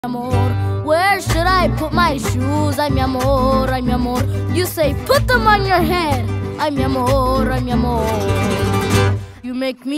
amor. Where should I put my shoes? Ay, mi amor, ay, mi amor. You say put them on your head. Ay, mi amor, ay, mi amor. You make me